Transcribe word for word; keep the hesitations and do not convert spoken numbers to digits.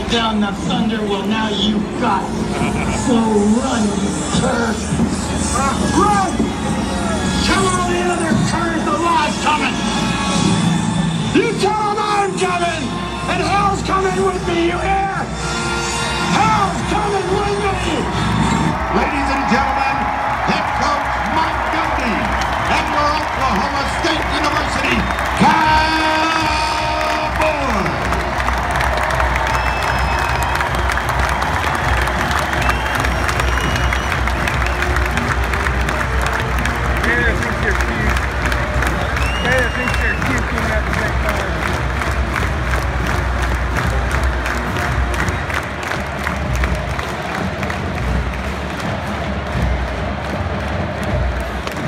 called down the thunder, well now you got it. So run, you cur. Uh, run! Tell all the other curs the law's coming! You tell them I'm coming! And how